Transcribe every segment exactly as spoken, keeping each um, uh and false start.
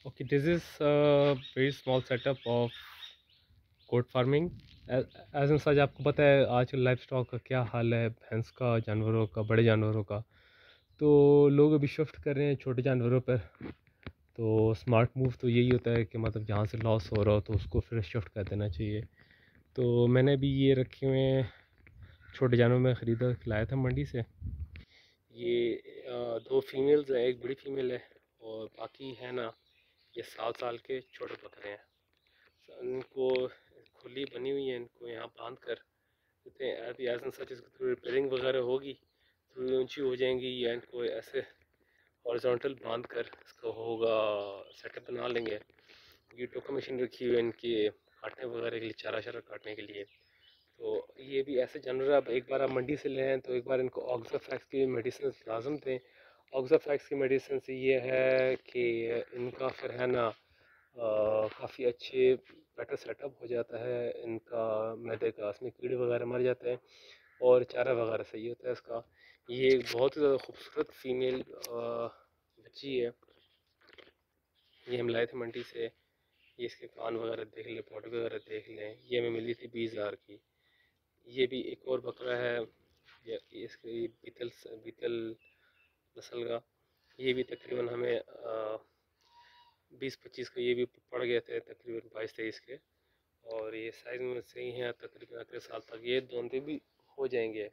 Okay, this is a very small setup of goat farming. As an such आपको पता है आजकल life stock का क्या हाल है, भैंस का, जानवरों का, बड़े जानवरों का। तो लोग अभी शिफ्ट कर रहे हैं छोटे जानवरों पर। तो स्मार्ट मूव तो यही होता है कि मतलब जहाँ से लॉस हो रहा हो तो उसको फिर शिफ्ट कर देना चाहिए। तो मैंने भी ये रखे हुए हैं छोटे जानवर में ख़रीदा लाया था मंडी से। ये अ, दो फीमेल्स हैं, एक बड़ी फीमेल है और बाकी है ना ये सात साल के छोटे बकरे हैं। इनको खुली बनी हुई है, इनको यहाँ बांध कर देते हैं। अभी एज सच इसको थोड़ी रिपेयरिंग वगैरह होगी, थोड़ी ऊंची हो जाएंगी या इनको ऐसे हॉरिजॉन्टल बांध कर इसका होगा सेटअप बना लेंगे। ये टोका मशीन रखी हुई है इनकी काटने वगैरह के लिए, चारा चारा काटने के लिए। तो ये भी ऐसे जानवर आप एक बार आप मंडी से ले आए तो एक बार इनको ऑक्साफैक्स की मेडिसिन लाजम दें। ऑक्साफैक्स की मेडिसिन से ये है कि इनका फिर है ना काफ़ी अच्छे बेटर सेटअप हो जाता है इनका मैदे का, इसमें कीड़े वगैरह मर जाते हैं और चारा वगैरह सही होता है इसका। ये एक बहुत ही ज़्यादा खूबसूरत फीमेल बच्ची है, ये हम लाए थे मंडी से। ये इसके कान वगैरह देख लें, फोटो वगैरह देख लें, ये हमें मिली थी बीस हज़ार की। ये भी एक और बकरा है, ये इसके बीतल बीतल नस्ल का। ये भी तकरीबन हमें बीस पच्चीस का ये भी पड़ गए थे, तकरीबन बाईस तेईस के। और ये साइज़ में सही हैं, तकरीबन अगले साल तक ये दोनों भी हो जाएंगे।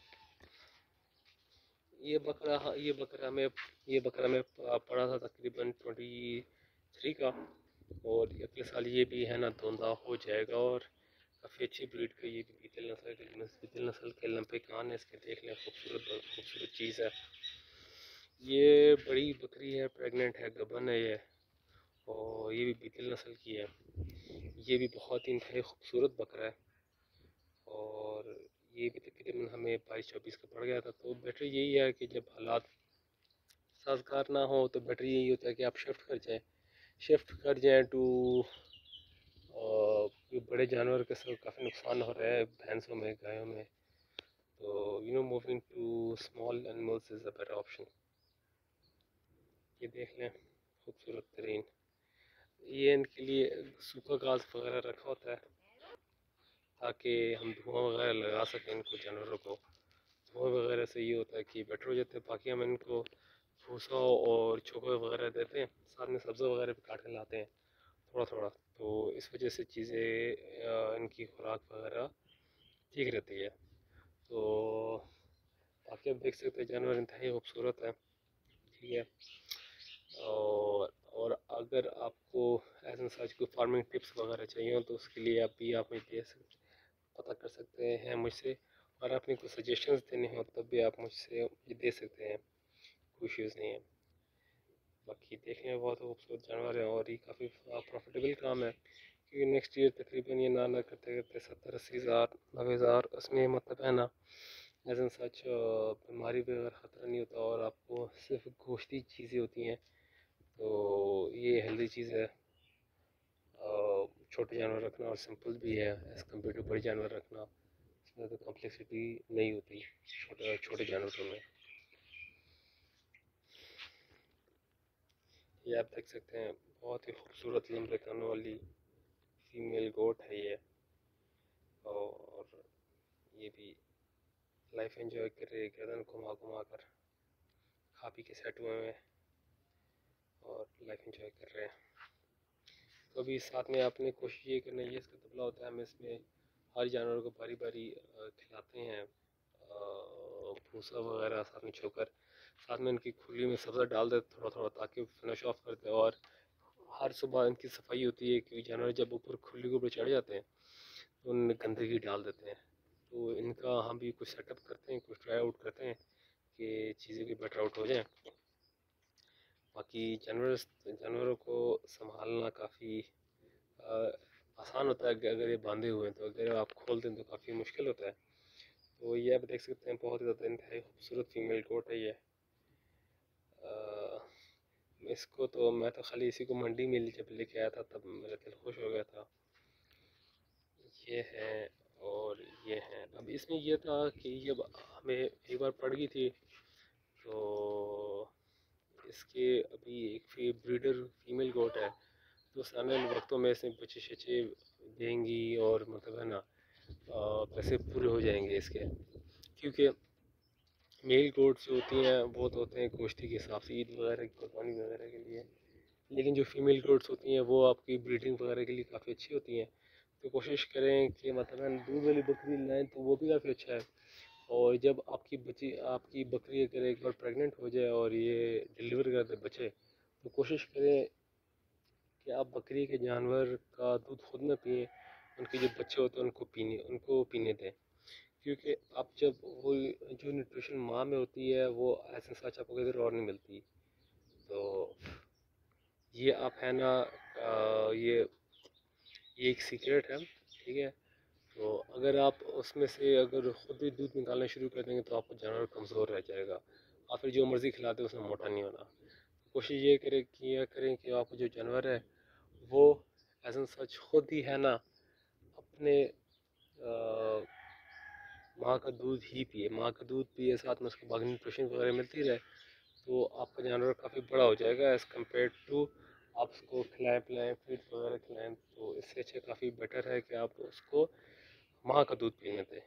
ये बकरा हाँ, ये बकरा में ये बकरा में पड़ा था तकरीबन ट्वेंटी थ्री का। और अगले साल ये भी है ना धोंदा हो जाएगा। और काफ़ी अच्छी ब्रीड का ये भी बीतल नस्ल के बीतल नस्ल के लंबे कान है इसके, देख लें खूबसूरत खूबसूरत चीज़ है। ये बड़ी बकरी है, प्रेग्नेंट है, गबन है ये। और ये भी बीतल नस्ल की है। ये भी बहुत ही इंतहाई खूबसूरत बकरा है। और ये भी तकरीबन हमें बाईस चौबीस का पड़ गया था। तो बेटर यही है कि जब हालात साजगार ना हो तो बेटर यही होता है कि आप शिफ्ट कर जाएं, शिफ्ट कर जाएं टू बड़े जानवर के साथ काफ़ी नुकसान हो रहा है भैंसों में, गायों में। तो you know moving to small animals is a better option. ये देख लें खूबसूरत तरीन। ये इनके लिए सूखा घास वगैरह रखा होता है ताकि हम धुआं वगैरह लगा सकें इनको, जानवरों को। धुआं वगैरह से ये होता है कि बेटर हो जाते हैं। बाकी हम इनको भूसा और चोकर वगैरह देते हैं, साथ में सब्ज़ी वगैरह भी काट के लाते हैं थोड़ा थोड़ा। तो इस वजह से चीज़ें इनकी खुराक वगैरह ठीक रहती है। तो बाकी आप देख सकते हैं जानवर इंतहाई खूबसूरत है, ठीक है। और और अगर आपको ऐसा सच कोई फार्मिंग टिप्स वगैरह चाहिए हो तो उसके लिए आप भी आप मुझे दे सकते पता कर सकते हैं मुझसे। और अपने को सजेशंस देने हो तब भी आप मुझसे मुझे दे सकते हैं, कोई इश्यूज़ नहीं है। बाकी देखने में बहुत खूबसूरत जानवर है और ये काफ़ी प्रॉफिटेबल काम है, क्योंकि नेक्स्ट ईयर तकरीबन ये ना ना करते करते सत्तर अस्सी हज़ार नब्बे हज़ार उसमें मतलब है ना एज सच बीमारी पे अगर ख़तरा नहीं होता और आपको सिर्फ गोश्ती चीज़ें होती हैं तो ये हेल्दी चीज़ है। छोटे जानवर रखना और सिंपल भी है एज़ कम्पेयर टू बड़े जानवर रखना, इसमें तो कॉम्प्लेक्सिटी नहीं होती छोटे छोटे जानवरों में। ये आप देख सकते हैं बहुत ही खूबसूरत लंबे कानों वाली फीमेल गोट है ये। और ये भी लाइफ एंजॉय कर रही है, गर्दन घुमा घुमा कर खा पी के सेट हुए हैं और लाइफ एंजॉय कर रहे हैं। तो अभी साथ में आपने कोशिश ये करना, ये इसका तबला होता है, हम इसमें हर जानवर को बारी बारी खिलाते हैं भूसा वगैरह, साथ में छोकर, साथ में इनकी खुली में सब्ज़ा डाल देते थोड़ा थोड़ा ताकि फिनिश ऑफ करते हैं। और हर सुबह इनकी सफाई होती है कि जानवर जब ऊपर खुली के ऊपर चढ़ जाते हैं तो उनमें गंदगी डाल देते हैं। तो इनका हम भी कुछ सेटअप करते हैं, कुछ ट्राई आउट करते हैं कि चीज़ें भी बेटर आउट हो जाएँ। बाकी जानवर जानवरों को संभालना काफ़ी आसान होता है कि अगर ये बांधे हुए हैं, तो अगर आप खोल दें तो काफ़ी मुश्किल होता है। तो ये आप देख सकते हैं बहुत ही ज़्यादा इंतहाई खूबसूरत फीमेल गोट है ये। आ, इसको तो मैं तो खाली इसी को मंडी में जब लेके आया था तब मेरा दिल खुश हो गया था। ये है और ये है। अब इसमें यह था कि ये हमें एक बार पड़ गई थी, तो इसके अभी एक फी ब्रीडर फीमेल गोट है, तो उस आने वाले वक्तों में इसमें बच्चे शच्चे देंगी और मतलब है ना अ, पैसे पूरे हो जाएंगे इसके। क्योंकि मेल गोट्स जो होती हैं वो तो होते हैं गोश्ती के हिसाब से, ईद वगैरह की कुर्बानी वगैरह के लिए। लेकिन जो फीमेल गोट्स होती हैं वो आपकी ब्रीडिंग वगैरह के लिए काफ़ी अच्छी होती हैं। तो कोशिश करें कि मतलब दूध वाली बकरी लाएँ तो वो भी काफ़ी अच्छा है। और जब आपकी बच्ची आपकी बकरी अगर एक बार प्रेग्नेंट हो जाए और ये डिलीवर कर दे बच्चे, तो कोशिश करें कि आप बकरी के जानवर का दूध खुद ना पिए, उनके जो बच्चे होते हैं उनको पीने उनको पीने दें। क्योंकि आप जब वो जो न्यूट्रिशन माँ में होती है वो ऐसे सच आपको किधर और नहीं मिलती। तो ये आप है ना अ, ये ये एक सीक्रेट है, ठीक है। तो अगर आप उसमें से अगर खुद ही दूध निकालना शुरू कर देंगे तो आपका जानवर कमज़ोर रह जाएगा। आप फिर जो मर्ज़ी खिलाते उसमें मोटा नहीं होना। कोशिश ये करें कि यह करें कि आपका जो जानवर है वो एज सच खुद ही है ना अपने अ, माँ का दूध ही पिए, माँ का दूध पिए, साथ में उसको बाकी न्यूट्रिशन वगैरह मिलती रहे, तो आपका जानवर काफ़ी बड़ा हो जाएगा एज़ कम्पेयर टू आप उसको खिलाएं पिलाएं फीड वगैरह खिलाएं। तो इससे अच्छा काफ़ी बेटर है कि आप उसको माँ का दूध पीने दें।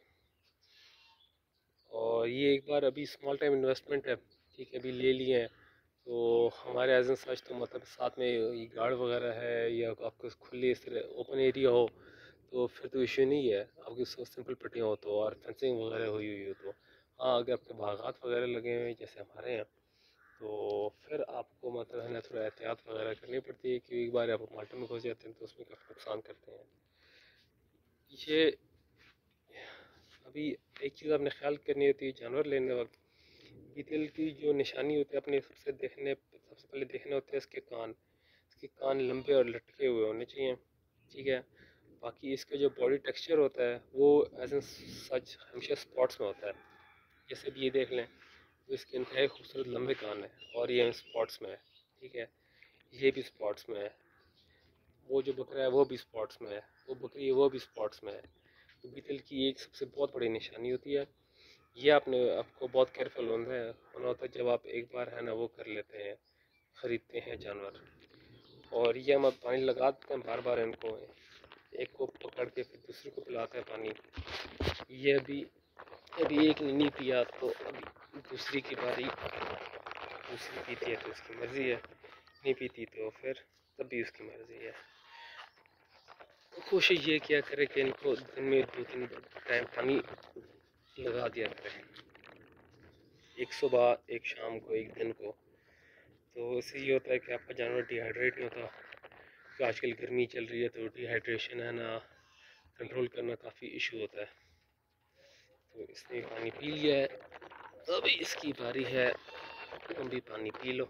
और ये एक बार अभी स्मॉल टाइम इन्वेस्टमेंट है, ठीक है, अभी ले लिए हैं। तो हमारे एज सच तो मतलब साथ में ये गार्ड वगैरह है या आपको खुली इस तरह ओपन एरिया हो तो फिर तो इशू नहीं है, आपकी सिंपल पट्टियाँ हो तो और फेंसिंग वगैरह हुई हुई हो तो। हाँ, अगर आपके बागात वगैरह लगे हुए हैं जैसे हमारे यहाँ, तो फिर आपको मतलब है ना थोड़ा एहतियात वगैरह करनी पड़ती है, क्योंकि एक बार आप मार्केट में घुस जाते हैं तो उसमें काफ़ी नुकसान करते हैं ये। अभी एक चीज़ आपने ख्याल करनी होती है जानवर लेने वक्त, बीतल की जो निशानी होती है अपने सबसे देखने सबसे पहले देखने होते हैं इसके कान। इसके कान लंबे और लटके हुए होने चाहिए, ठीक है। बाकी इसका जो बॉडी टेक्सचर होता है वो एज एन सच हमेशा स्पॉट्स में होता है। जैसे भी ये देख लें तो इसके इंतहाई खूबसूरत लंबे कान है और ये स्पॉट्स में है, ठीक है। ये भी स्पॉट्स में है, वो जो बकरा है वो भी स्पॉट्स में है, वो बकरी है वो भी स्पॉट्स में है। तो बीतल की एक सबसे बहुत बड़ी निशानी होती है। ये आपने आपको बहुत केयरफुल होना है होना होता है जब आप एक बार है ना वो कर लेते हैं, ख़रीदते हैं जानवर। और ये हम अब पानी लगा देते हैं बार बार इनको, एक को पकड़ के फिर दूसरे को पिलाते हैं पानी। ये अभी अभी एक ने नहीं पिया तो अभी दूसरी की बारी, दूसरी पीती है तो उसकी मर्ज़ी है, नहीं पीती तो फिर तब भी उसकी मर्ज़ी है। तो कोशिश ये किया करे कि इनको दिन में दो तीन टाइम पानी लगा दिया करें, एक सुबह एक शाम को एक दिन को। तो इससे ये होता है कि आपका जानवर डिहाइड्रेट नहीं होता, तो आजकल गर्मी चल रही है तो डिहाइड्रेशन है ना कंट्रोल करना काफ़ी इशू होता है। तो इसने पानी पी लिया है, अभी इसकी बारी है, तुम भी पानी पी लो।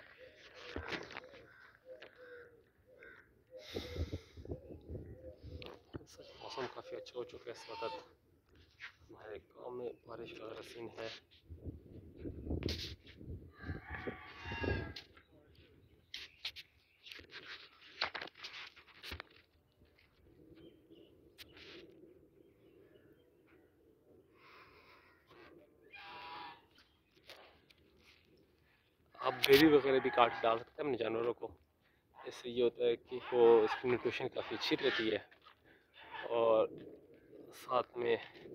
मौसम काफ़ी अच्छा हो चुका है इस वक्त, हमारे गांव में बारिश वगैरह सीन है। आप बेरी वगैरह भी काट डाल सकते हैं अपने जानवरों को, इससे ये होता है कि वो इसकी न्यूट्रिशन काफ़ी अच्छी रहती है। और साथ में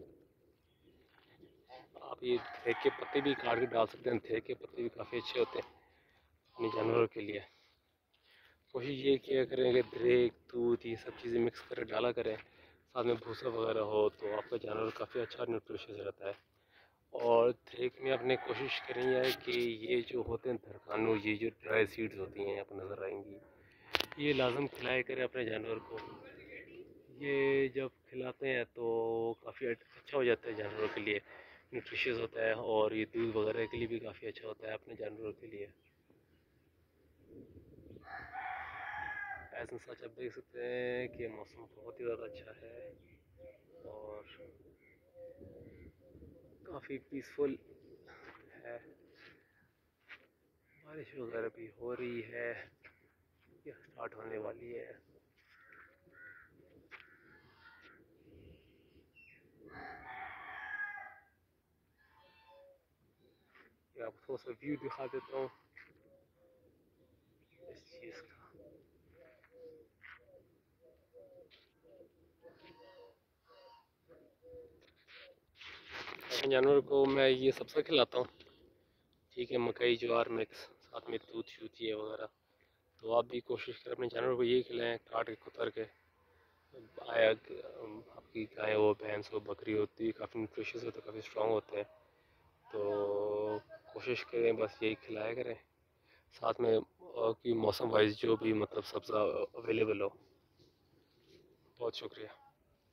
आप ये थेक के पत्ते भी काट के डाल सकते हैं, थेक के पत्ते भी काफ़ी अच्छे होते हैं अपने जानवरों के लिए। कोशिश ये किया करें कि दरेक दूध ये सब चीज़ें मिक्स कर डाला करें, साथ में भूसा वगैरह हो तो आपका जानवर काफ़ी अच्छा न्यूट्रिशियस रहता है। और थेक में आपने कोशिश करी है कि ये जो होते हैं धरकानू, ये जो ड्राई सीड्स होती हैं आपको नज़र आएंगी, ये लाजम खिलाया करें अपने जानवर को। ये जब खिलाते हैं तो काफ़ी अच्छा हो जाता है जानवरों के लिए, न्यूट्रिशियस होता है और ये दूध वगैरह के लिए भी काफ़ी अच्छा होता है अपने जानवरों के लिए। ऐसा सच आप देख सकते हैं कि मौसम बहुत ही ज़्यादा अच्छा है और काफ़ी पीसफुल है, बारिश वगैरह भी हो रही है या स्टार्ट होने वाली है। आपको थोड़ा सा व्यू दिखा देता हूँ। चीज़ का। अपने जानवर को मैं ये सबसे खिलाता हूँ, ठीक है, मकई ज्वार मिक्स, साथ में दूध शूध ये वगैरह। तो आप भी कोशिश करें अपने जानवर को यही खिलाएं, काट के कुतर के। आया कि, अम, आपकी गाय हो, भैंस हो, बकरी होती है, काफ़ी न्यूट्रिशियस होते हैं, काफ़ी स्ट्रॉन्ग होते हैं। तो कोशिश करें बस यही खिलाया करें, साथ में अ, कि मौसम वाइज जो भी मतलब सब्ज़ा अवेलेबल हो। बहुत शुक्रिया।